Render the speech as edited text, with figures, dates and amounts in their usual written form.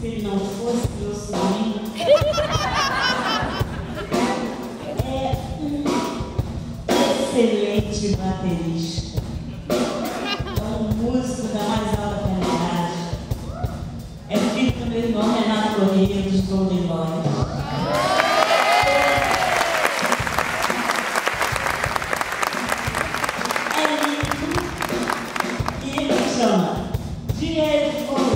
se ele não fosse meu sobrinho, é um excelente baterista. É um músico da mais alta qualidade. É filho do meu irmão Renato Corrêa, dos Golden Boys. É lindo e ele chama Diego.